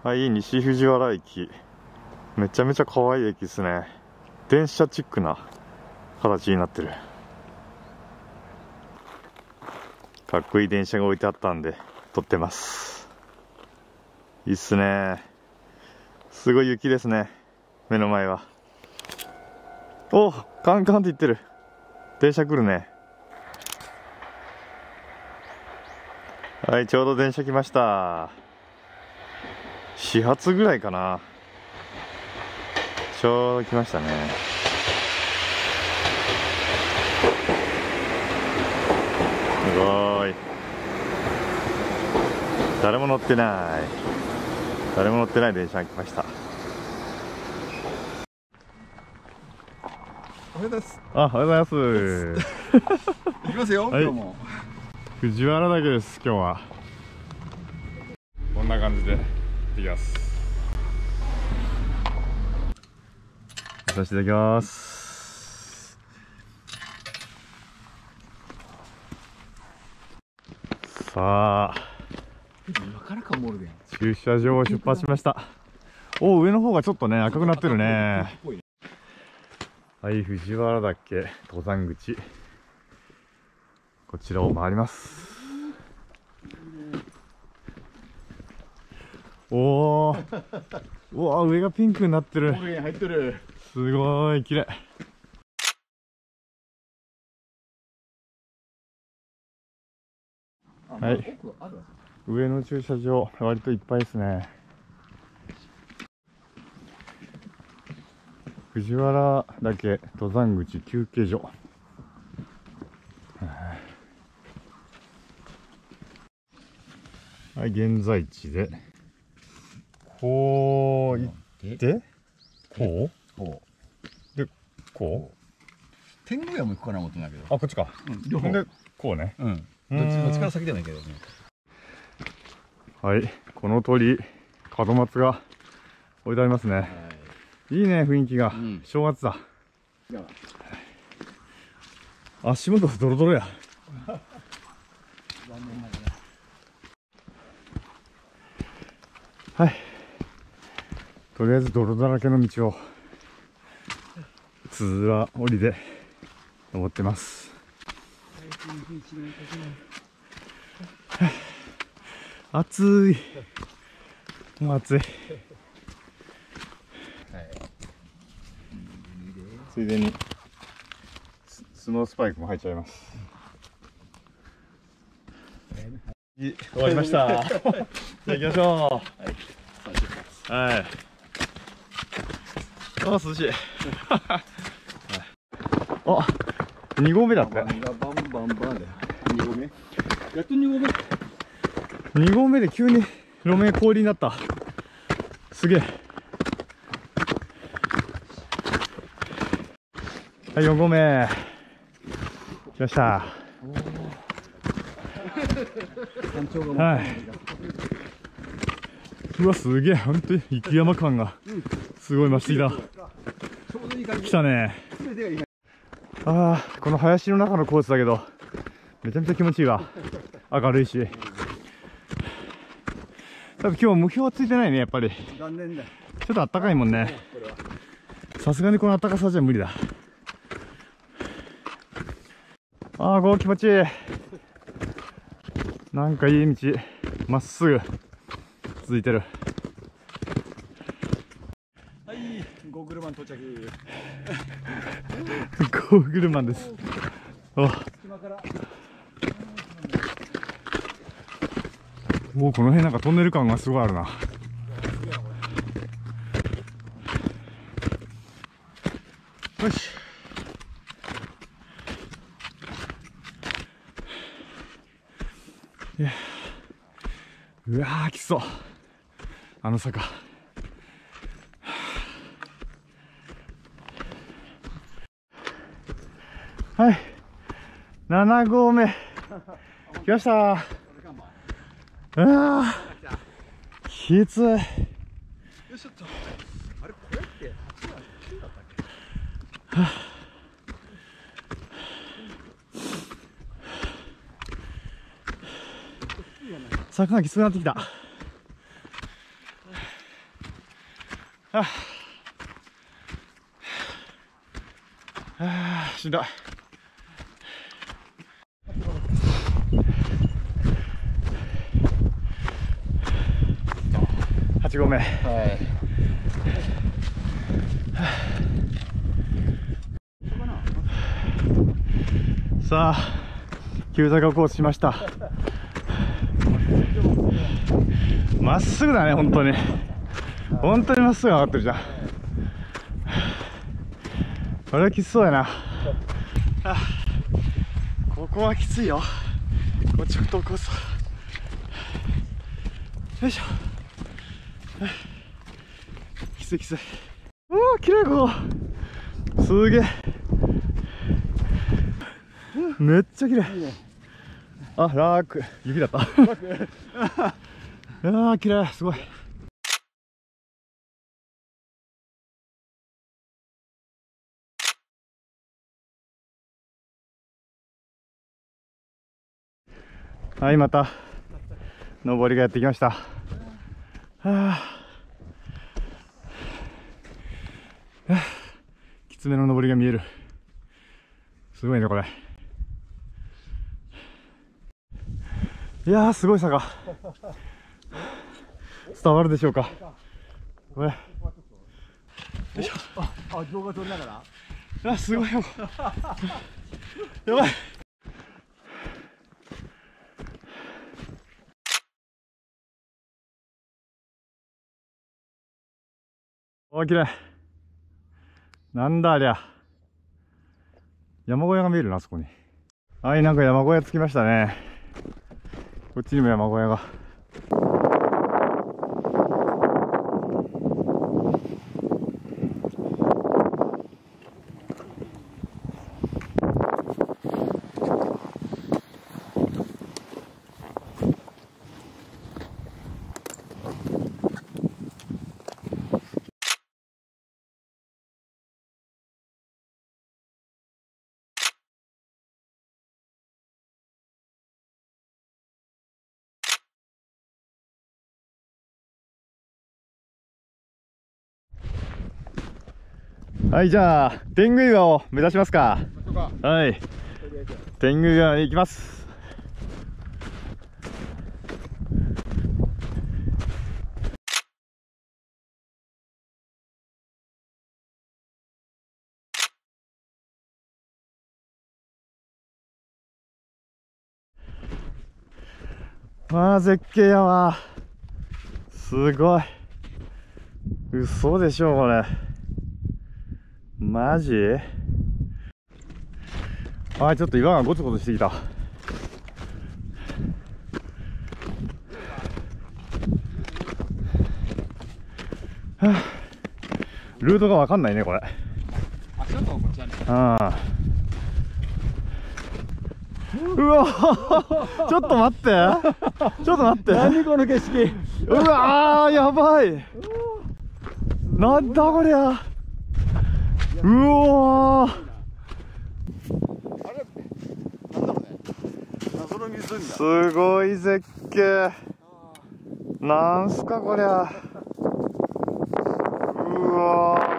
はい、西藤原駅。めちゃめちゃ可愛い駅ですね。電車チックな形になってる。かっこいい電車が置いてあったんで撮ってます。いいっすね。すごい雪ですね、目の前は。お、カンカンって言ってる。電車来るね。はい、ちょうど電車来ました。始発ぐらいかな。ちょうど来ましたね。すごい。誰も乗ってない。誰も乗ってない電車が来ました。 おはようございます。 あ、おはようございます。 行きますよ、 はい、 今日も。 藤原岳です、今日は。こんな感じで行きます。させていただきます。さあ、 今からかもおるでん。 駐車場を出発しました。お、上の方がちょっとね、赤くなってるね。はい、藤原岳登山口、こちらを回ります。おお、うわ、上がピンクになってる。 入ってる。 すごい綺麗。はい、上の駐車場割といっぱいですね。藤原岳登山口休憩所。はい、現在地でこう行ってこうでこう天狗屋も行くかな思ってんだけど。 あ、こっちか。 両方でこうね。 どっちから先でもいいけどね。 はい、この鳥門松が置いてありますね。いいね、雰囲気が。正月だ。足元ドロドロや。はい、とりあえず泥だらけの道をつづら折りで登ってます。暑い、もう暑い。ついでにスノースパイクも入っちゃいます。終わりました。じゃあ行きましょう。はい。あ、涼しい。あ、2合目だって。 2合目。やっと2合目。 2合目で急に路面氷になった。すげえ。はい、4合目。来ました。はい。うわ、すげえ。ほんとに雪山感がすごい増してきた。来たね。ああ、この林の中のコースだけどめちゃめちゃ気持ちいいわ。明るいし。多分今日無氷はついてないね、やっぱり。 残念だ。 ちょっとあったかいもんね。さすがにこのあったかさじゃ無理だ。ああ、ここ気持ちいい。なんかいい道、まっすぐ続いてる。 はい、ゴーグルマン到着。 ゴーグルマンです。おお、この辺なんかトンネル感がすごいあるな。よし。いや、うわー、きつそう、あの坂。はい、7合目来ました。うわー、きつい。 よいしょっと。あれ、これって8だったっけ？はあ、 坂がきつくなってきた。 しんどい。8合目。さあ急坂をコースしました。まっすぐだね、本当にまっすぐ上がってるじゃん。これはきつそうやな。ここはきついよ。こっち太コース。よいしょ。きついきつい。うわ、きれい。ここすげえ、めっちゃきれい。あ、ラーク、雪だった。ああ、きれい、すごい。はい、また上りがやってきました。はあ、きつめの上りが見える。すごいね、これ。いやー、すごい坂。伝わるでしょうか。これ。よいしょ。 動画撮りながら。 あ、すごいよ。やばい。お、きれい。なんだありゃ。山小屋が見えるな、あそこに。はい、なんか山小屋着きましたね。こっちにも山小屋が。はい、じゃあ天狗岩を目指しますか。はい、天狗岩に行きます。まあ絶景やわ。すごい。嘘でしょこれ。マジ？あ、ちょっと岩がゴツゴツしてきた。ルートがわかんないねこれ。 あ、ちょっとこっちはね。 ああ。うわちょっと待って、ちょっと待って。 何この景色。 うわー、やばい。なんだこりゃ。うおー、 あれなんだろうね。謎の湖だ。 すごい絶景。なんすかこりゃ。うわー、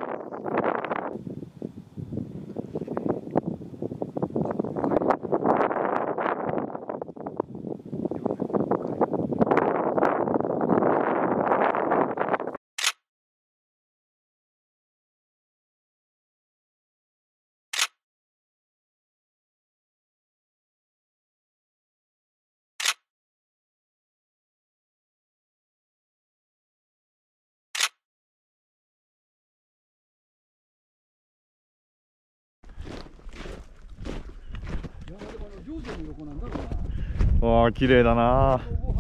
わあ、綺麗だな。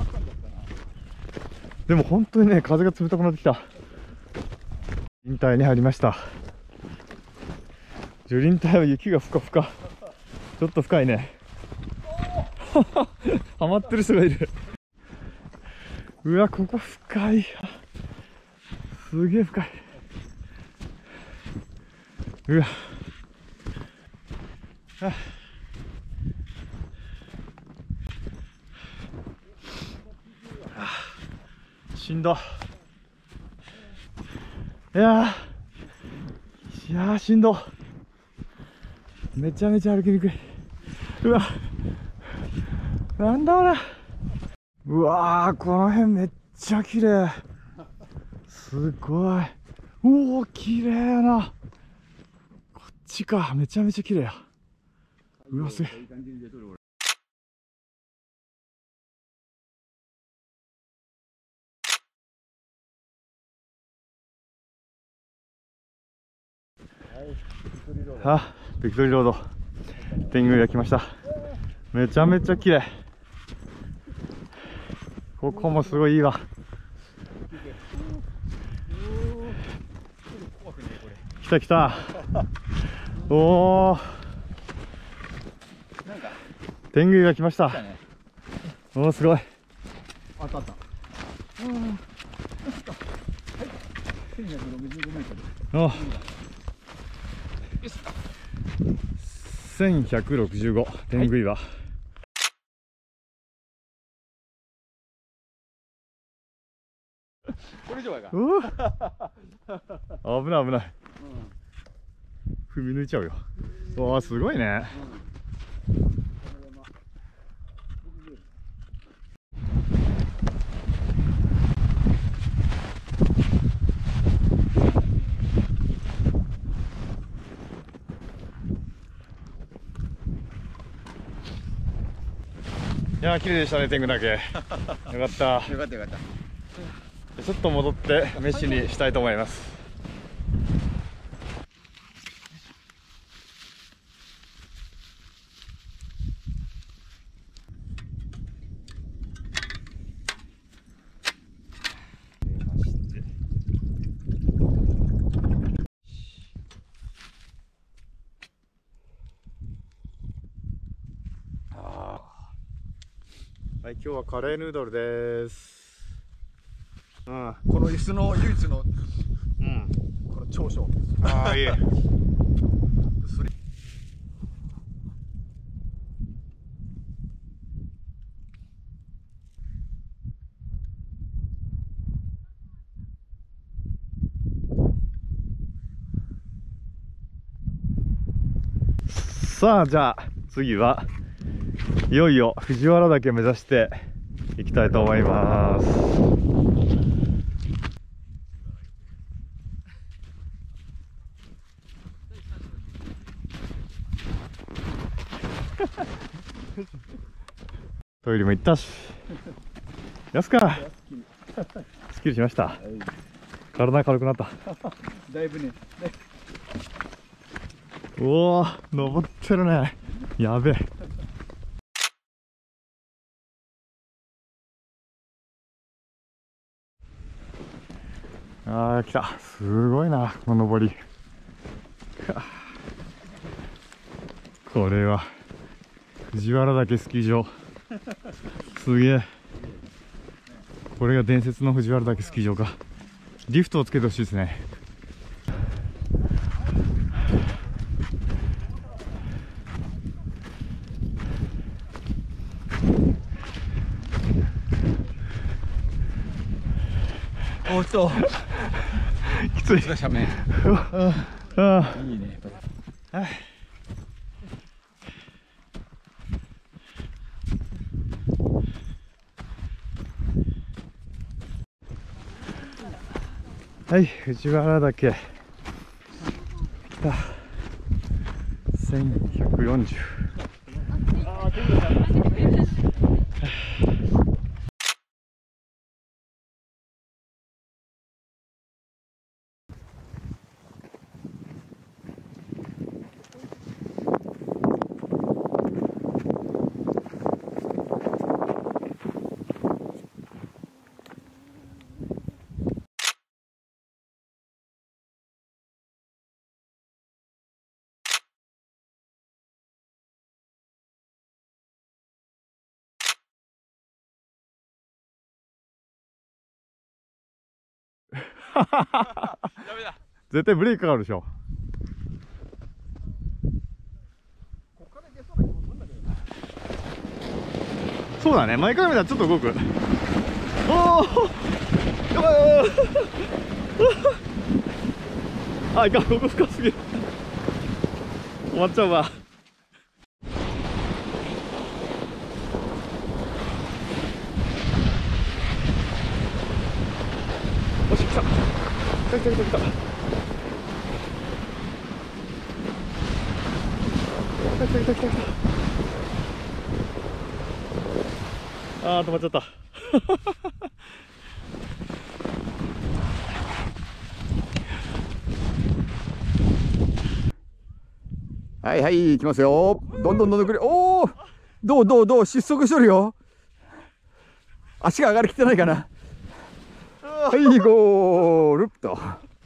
でも本当にね、風が冷たくなってきた。林帯に入りました。樹林帯は雪がふかふか。ちょっと深いね。ハマってる人がいる。うわ、ここ深い。すげえ深い。うわ。しんど。 いやーしんど。めちゃめちゃ歩きにくい。うわ、なんだこれ。うわー、この辺めっちゃ綺麗。すごい。おお、綺麗やな。こっちか、めちゃめちゃ綺麗や。うわ、すげえ。あ、ビクトリーロード天狗が来ました。めちゃめちゃ綺麗。ここもすごいいいわ。来た来た。おお、天狗が来ました。おお、すごい。 あったあった。1165メートル。 お1165天狗岩。 これ以上やが。 うわ、危ない危ない。踏み抜いちゃうよ。わあ、すごいね。いやー、綺麗でしたね、天狗岳。よかった。 よかったよかった。 ちょっと戻って飯にしたいと思います。はい、今日はカレーヌードルです。 この椅子の唯一の、この長所。 ああ、いい。さあ、じゃあ次はいよいよ藤原岳目指していきたいと思います。トイレも行ったし、やすかすっきりしました。体軽くなった。 だいぶね。 おお、登ってるね。やべえ。ああ、来た。すごいな、この登り。これは藤原岳スキー場。すげえ。これが伝説の藤原岳スキー場か。リフトをつけてほしいですね。 おっと。 きつい。 斜面。 あいいね。 はい、藤原岳来た。1140。絶対ブレーキかかるでしょ。そうだね、前から見たらちょっと動く。おお、やばい。 あ、いかん、ここ深すぎる。終わっちゃうわ。おし、来た。来た来た来た来た。来た来た来た来た来た。あー、止まっちゃった。 はいはい、行きますよ。どんどんくれ。おお、どう失速しとるよ。足が上がりきってないかな。はい、ゴールと。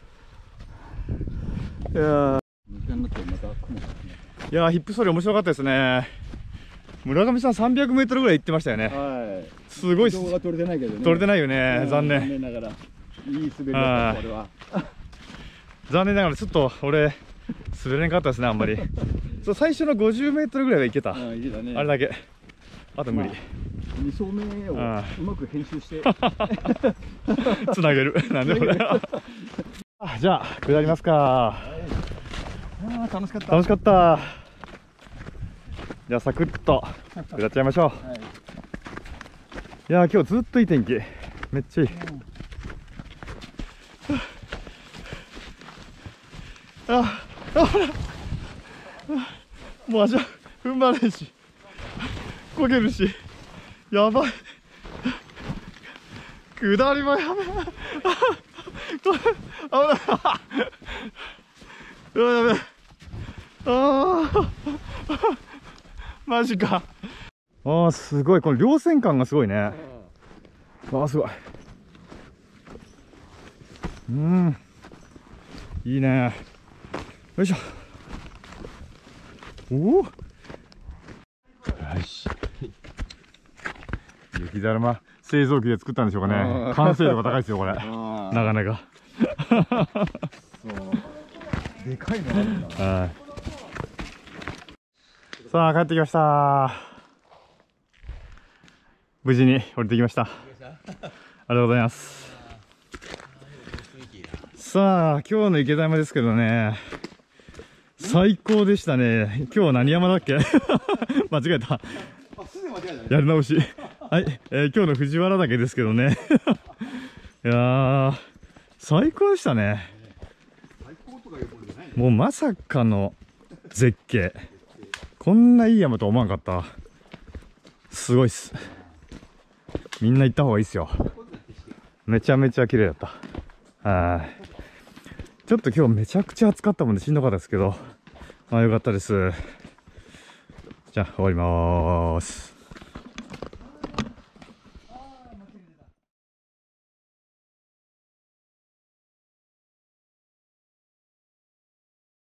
いやー、ヒップソリ面白かったですね。村上さん300メートルぐらい行ってましたよね。 はい。 すごい。 動画撮れてないけどね。 撮れてないよね。残念。 残念ながら。いい滑りだった、これは。 残念ながら、ちょっと俺、滑れなかったですね、あんまり。そう、最初の50メートルぐらいはいけた。あれだけ。あと無理。 2走目をうまく編集して。 つなげる。なんでもない。じゃあ、下りますか。 楽しかった。 楽しかった。じゃあ、サクッと下っちゃいましょう。いやー、今日ずっといい天気。めっちゃいい。もう足は踏ん張れんし、こけるし、やばい。下りもやべえ。これ、危ない。うわ、やべえ。マジか。すごい。この稜線感がすごいね。すごい。いいね。よいしょ。おお。よし。雪だるま製造機で作ったんでしょうかね。完成度が高いですよ、これ。なかなか。 そう。でかいのあるんだ。 はい。さあ、帰ってきました。無事に降りてきました。ありがとうございます。さあ、今日の池田山ですけどね、最高でしたね。今日何山だっけ？間違えた。やり直し。はい、今日の藤原岳ですけどね。いやー、最高でしたね。もうまさかの絶景。こんないい山と思わんかった。すごいっす。みんな行った方がいいっすよ。めちゃめちゃ綺麗だった。はい。ちょっと今日めちゃくちゃ暑かったもんでしんどかったですけど、よかったです。じゃあ終わりまーす。